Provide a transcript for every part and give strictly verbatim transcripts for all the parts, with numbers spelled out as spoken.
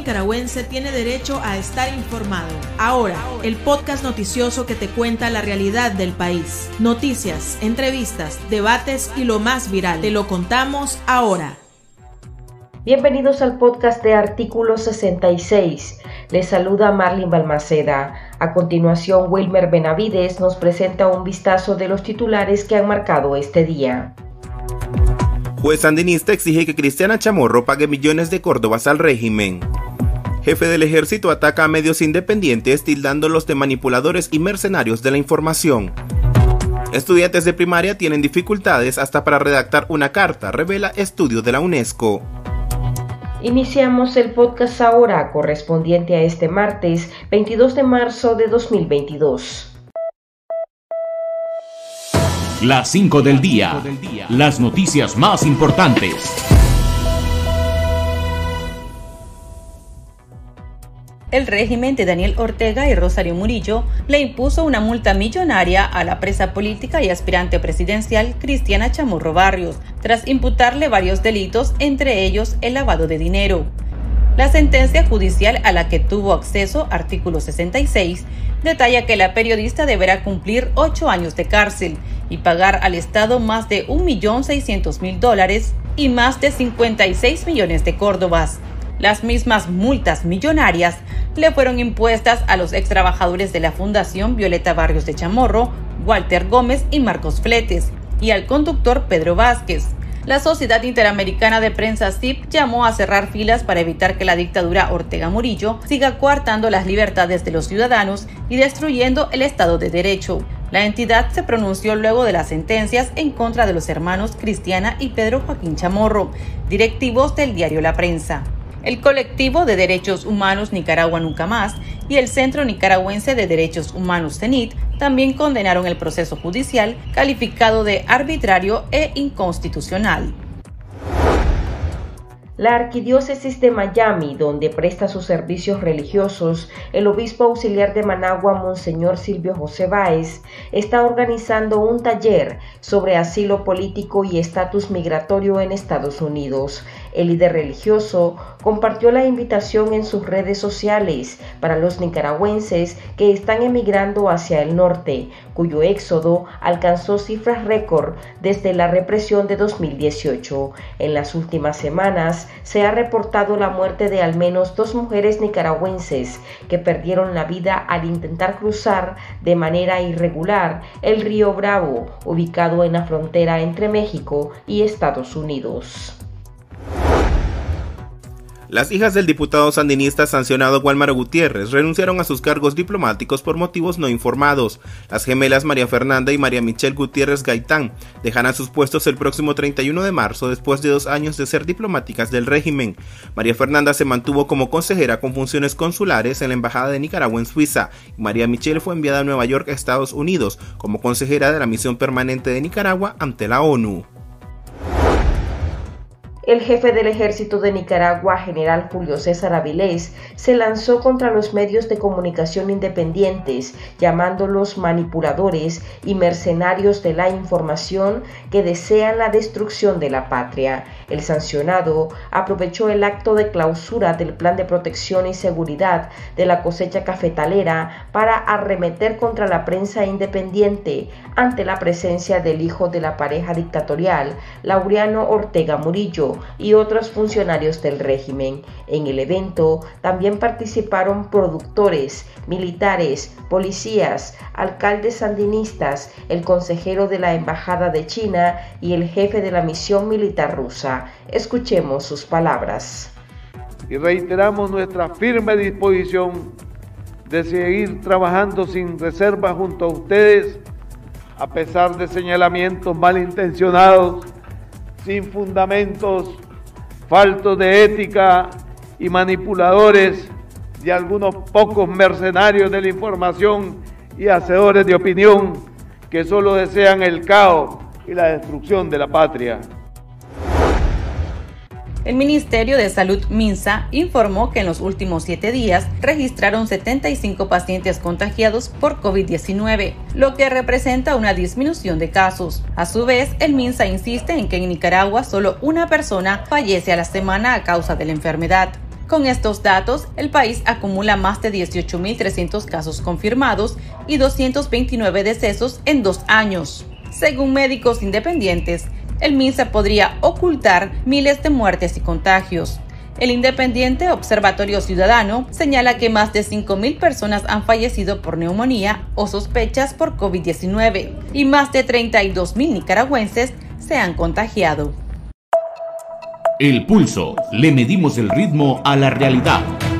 nicaragüense tiene derecho a estar informado. Ahora, el podcast noticioso que te cuenta la realidad del país. Noticias, entrevistas, debates y lo más viral. Te lo contamos ahora. Bienvenidos al podcast de Artículo sesenta y seis. Les saluda Marlene Balmaceda. A continuación, Wilmer Benavides nos presenta un vistazo de los titulares que han marcado este día. Juez sandinista exige que Cristiana Chamorro pague millones de córdobas al régimen. Jefe del ejército ataca a medios independientes tildándolos de manipuladores y mercenarios de la información. Estudiantes de primaria tienen dificultades hasta para redactar una carta, revela estudio de la UNESCO. Iniciamos el podcast ahora, correspondiente a este martes veintidós de marzo de dos mil veintidós. Las cinco del día, las noticias más importantes. El régimen de Daniel Ortega y Rosario Murillo le impuso una multa millonaria a la presa política y aspirante presidencial Cristiana Chamorro Barrios, tras imputarle varios delitos, entre ellos el lavado de dinero. La sentencia judicial a la que tuvo acceso, artículo sesenta y seis, detalla que la periodista deberá cumplir ocho años de cárcel y pagar al Estado más de un millón seiscientos mil dólares y más de cincuenta y seis millones de córdobas. Las mismas multas millonarias le fueron impuestas a los extrabajadores de la Fundación Violeta Barrios de Chamorro, Walter Gómez y Marcos Fletes, y al conductor Pedro Vázquez. La Sociedad Interamericana de Prensa S I P llamó a cerrar filas para evitar que la dictadura Ortega Murillo siga coartando las libertades de los ciudadanos y destruyendo el Estado de Derecho. La entidad se pronunció luego de las sentencias en contra de los hermanos Cristiana y Pedro Joaquín Chamorro, directivos del diario La Prensa. El colectivo de derechos humanos Nicaragua Nunca Más y el Centro Nicaragüense de Derechos Humanos CENIT también condenaron el proceso judicial, calificado de arbitrario e inconstitucional. La Arquidiócesis de Miami, donde presta sus servicios religiosos, el obispo auxiliar de Managua, Monseñor Silvio José Báez, está organizando un taller sobre asilo político y estatus migratorio en Estados Unidos. El líder religioso compartió la invitación en sus redes sociales para los nicaragüenses que están emigrando hacia el norte, cuyo éxodo alcanzó cifras récord desde la represión de dos mil dieciocho. En las últimas semanas se ha reportado la muerte de al menos dos mujeres nicaragüenses que perdieron la vida al intentar cruzar de manera irregular el río Bravo, ubicado en la frontera entre México y Estados Unidos. Las hijas del diputado sandinista sancionado Guálmaro Gutiérrez renunciaron a sus cargos diplomáticos por motivos no informados. Las gemelas María Fernanda y María Michelle Gutiérrez Gaitán dejarán sus puestos el próximo treinta y uno de marzo después de dos años de ser diplomáticas del régimen. María Fernanda se mantuvo como consejera con funciones consulares en la Embajada de Nicaragua en Suiza y María Michelle fue enviada a Nueva York, Estados Unidos, como consejera de la misión permanente de Nicaragua ante la ONU. El jefe del ejército de Nicaragua, general Julio César Avilés, se lanzó contra los medios de comunicación independientes, llamándolos manipuladores y mercenarios de la información que desean la destrucción de la patria. El sancionado aprovechó el acto de clausura del Plan de Protección y Seguridad de la cosecha cafetalera para arremeter contra la prensa independiente ante la presencia del hijo de la pareja dictatorial, Laureano Ortega Murillo, y otros funcionarios del régimen. En el evento también participaron productores, militares, policías, alcaldes sandinistas, el consejero de la Embajada de China y el jefe de la misión militar rusa. Escuchemos sus palabras. Y reiteramos nuestra firme disposición de seguir trabajando sin reserva junto a ustedes, a pesar de señalamientos malintencionados, sin fundamentos, faltos de ética y manipuladores de algunos pocos mercenarios de la información y hacedores de opinión que solo desean el caos y la destrucción de la patria. El Ministerio de Salud MINSA informó que en los últimos siete días registraron setenta y cinco pacientes contagiados por COVID diecinueve, lo que representa una disminución de casos. A su vez, el MINSA insiste en que en Nicaragua solo una persona fallece a la semana a causa de la enfermedad. Con estos datos, el país acumula más de dieciocho mil trescientos casos confirmados y doscientos veintinueve decesos en dos años. Según médicos independientes, el MINSA podría ocultar miles de muertes y contagios. El independiente Observatorio Ciudadano señala que más de cinco mil personas han fallecido por neumonía o sospechas por COVID diecinueve y más de treinta y dos mil nicaragüenses se han contagiado. El Pulso. Le medimos el ritmo a la realidad.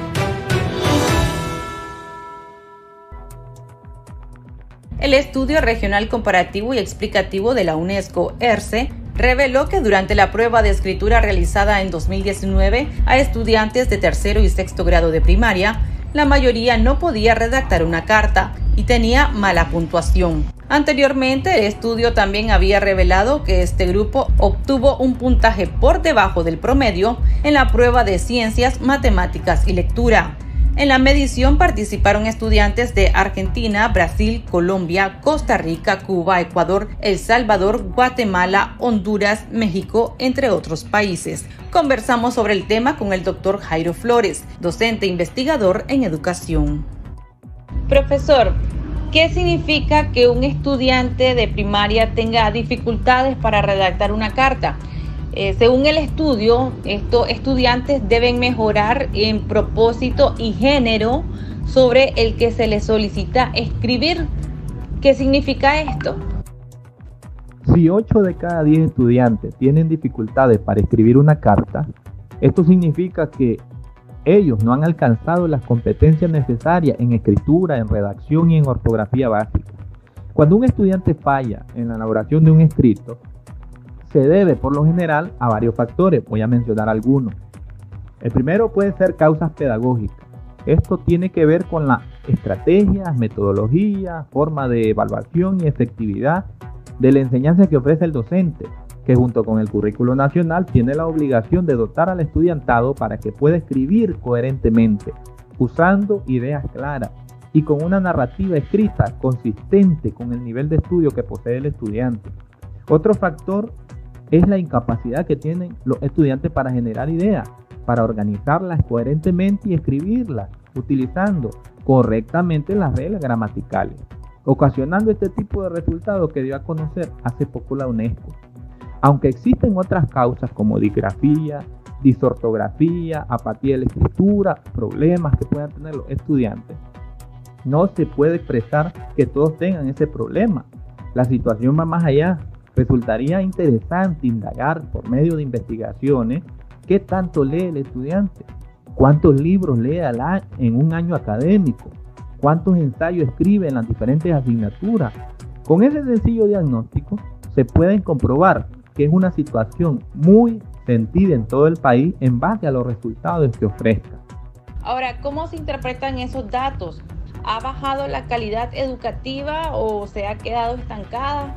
El Estudio Regional Comparativo y Explicativo de la UNESCO, ERCE, reveló que durante la prueba de escritura realizada en dos mil diecinueve a estudiantes de tercero y sexto grado de primaria, la mayoría no podía redactar una carta y tenía mala puntuación. Anteriormente, el estudio también había revelado que este grupo obtuvo un puntaje por debajo del promedio en la prueba de ciencias, matemáticas y lectura. En la medición participaron estudiantes de Argentina, Brasil, Colombia, Costa Rica, Cuba, Ecuador, El Salvador, Guatemala, Honduras, México, entre otros países. Conversamos sobre el tema con el doctor Jairo Flores, docente investigador en educación. Profesor, ¿qué significa que un estudiante de primaria tenga dificultades para redactar una carta? Eh, según el estudio, estos estudiantes deben mejorar en propósito y género sobre el que se les solicita escribir. ¿Qué significa esto? Si ocho de cada diez estudiantes tienen dificultades para escribir una carta, esto significa que ellos no han alcanzado las competencias necesarias en escritura, en redacción y en ortografía básica. Cuando un estudiante falla en la elaboración de un escrito, se debe por lo general a varios factores. Voy a mencionar algunos. El primero puede ser causas pedagógicas. Esto tiene que ver con las estrategias, metodologías, forma de evaluación y efectividad de la enseñanza que ofrece el docente, que junto con el currículo nacional tiene la obligación de dotar al estudiantado para que pueda escribir coherentemente, usando ideas claras y con una narrativa escrita consistente con el nivel de estudio que posee el estudiante. Otro factor es la incapacidad que tienen los estudiantes para generar ideas, para organizarlas coherentemente y escribirlas, utilizando correctamente las reglas gramaticales, ocasionando este tipo de resultados que dio a conocer hace poco la UNESCO. Aunque existen otras causas como disgrafía, disortografía, apatía de la escritura, problemas que puedan tener los estudiantes, no se puede expresar que todos tengan ese problema. La situación va más allá. Resultaría interesante indagar por medio de investigaciones qué tanto lee el estudiante, cuántos libros lee en un año académico, cuántos ensayos escribe en las diferentes asignaturas. Con ese sencillo diagnóstico se pueden comprobar que es una situación muy sentida en todo el país en base a los resultados que ofrezca. Ahora, ¿cómo se interpretan esos datos? ¿Ha bajado la calidad educativa o se ha quedado estancada?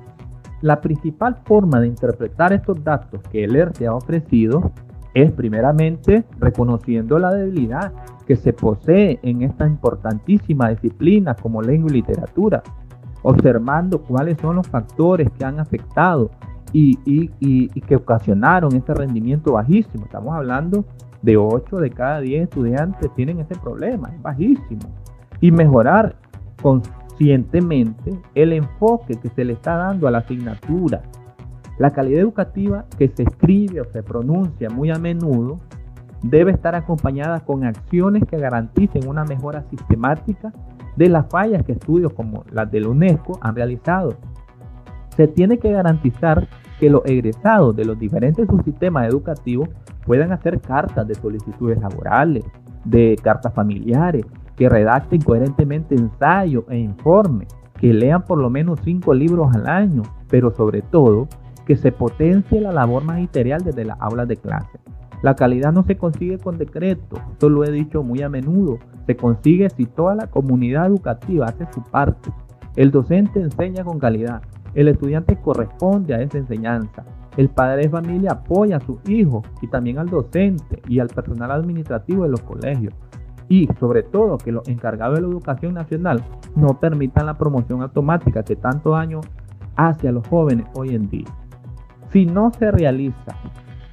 La principal forma de interpretar estos datos que el ERCE ha ofrecido es primeramente reconociendo la debilidad que se posee en esta importantísima disciplina como lengua y literatura, observando cuáles son los factores que han afectado y, y, y, y que ocasionaron ese rendimiento bajísimo. Estamos hablando de ocho de cada diez estudiantes tienen ese problema, es bajísimo. Y mejorar conscientemente el enfoque que se le está dando a la asignatura. La calidad educativa que se escribe o se pronuncia muy a menudo debe estar acompañada con acciones que garanticen una mejora sistemática de las fallas que estudios como las de la UNESCO han realizado. Se tiene que garantizar que los egresados de los diferentes subsistemas educativos puedan hacer cartas de solicitudes laborales, de cartas familiares, que redacten coherentemente ensayos e informes, que lean por lo menos cinco libros al año, pero sobre todo que se potencie la labor magisterial desde las aulas de clase. La calidad no se consigue con decreto, esto lo he dicho muy a menudo, se consigue si toda la comunidad educativa hace su parte. El docente enseña con calidad, el estudiante corresponde a esa enseñanza, el padre de familia apoya a sus hijos y también al docente y al personal administrativo de los colegios. Y sobre todo que los encargados de la educación nacional no permitan la promoción automática que tanto daño hace a los jóvenes hoy en día. Si no se realiza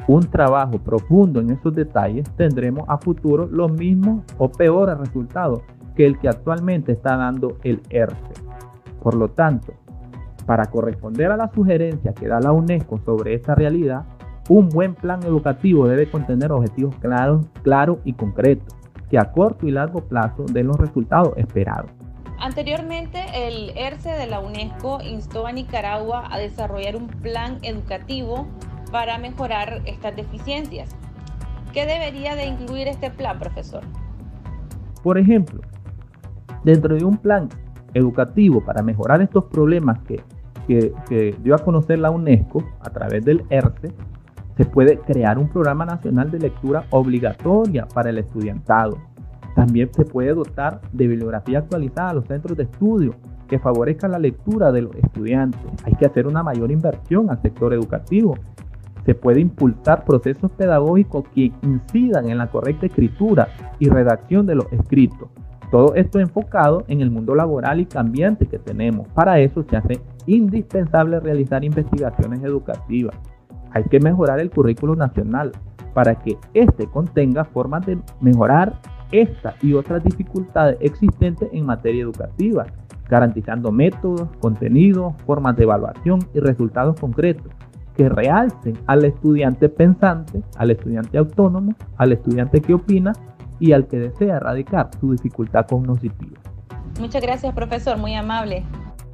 un trabajo profundo en esos detalles, tendremos a futuro los mismos o peores resultados que el que actualmente está dando el E R C E. Por lo tanto, para corresponder a la sugerencia que da la UNESCO sobre esta realidad, un buen plan educativo debe contener objetivos claros, claros y concretos, que a corto y largo plazo den los resultados esperados. Anteriormente, el E R C E de la UNESCO instó a Nicaragua a desarrollar un plan educativo para mejorar estas deficiencias. ¿Qué debería de incluir este plan, profesor? Por ejemplo, dentro de un plan educativo para mejorar estos problemas que, que, que dio a conocer la UNESCO a través del E R C E, se puede crear un programa nacional de lectura obligatoria para el estudiantado. También se puede dotar de bibliografía actualizada a los centros de estudio que favorezca la lectura de los estudiantes. Hay que hacer una mayor inversión al sector educativo. Se puede impulsar procesos pedagógicos que incidan en la correcta escritura y redacción de los escritos. Todo esto enfocado en el mundo laboral y cambiante que tenemos. Para eso se hace indispensable realizar investigaciones educativas. Hay que mejorar el currículo nacional para que éste contenga formas de mejorar esta y otras dificultades existentes en materia educativa, garantizando métodos, contenidos, formas de evaluación y resultados concretos que realcen al estudiante pensante, al estudiante autónomo, al estudiante que opina y al que desea erradicar su dificultad cognitiva. Muchas gracias, profesor, muy amable.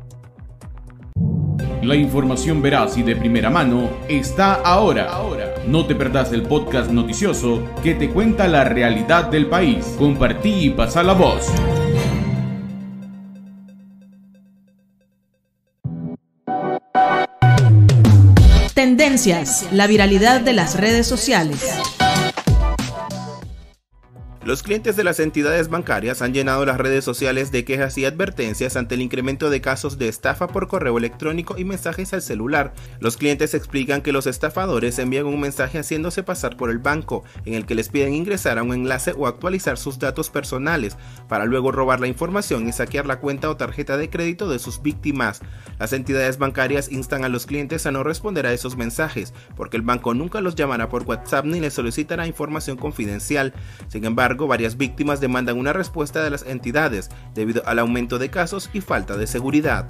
La información veraz y de primera mano está ahora. No te perdás el podcast noticioso que te cuenta la realidad del país. Compartí y pasa la voz. Tendencias, la viralidad de las redes sociales. Los clientes de las entidades bancarias han llenado las redes sociales de quejas y advertencias ante el incremento de casos de estafa por correo electrónico y mensajes al celular. Los clientes explican que los estafadores envían un mensaje haciéndose pasar por el banco, en el que les piden ingresar a un enlace o actualizar sus datos personales, para luego robar la información y saquear la cuenta o tarjeta de crédito de sus víctimas. Las entidades bancarias instan a los clientes a no responder a esos mensajes, porque el banco nunca los llamará por WhatsApp ni les solicitará información confidencial. Sin embargo, varias víctimas demandan una respuesta de las entidades debido al aumento de casos y falta de seguridad.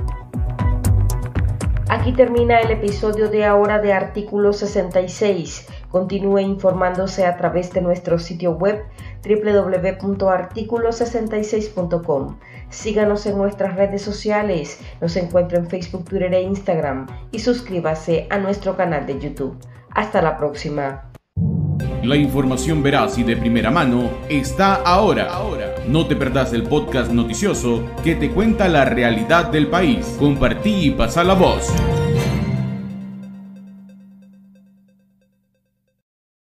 Aquí termina el episodio de ahora de Artículo sesenta y seis. Continúe informándose a través de nuestro sitio web doble u doble u doble u punto artículo sesenta y seis punto com. Síganos en nuestras redes sociales, nos encuentra en Facebook, Twitter e Instagram y suscríbase a nuestro canal de YouTube. Hasta la próxima. La información veraz y de primera mano está ahora. No te perdás el podcast noticioso que te cuenta la realidad del país. Compartí y pasa la voz.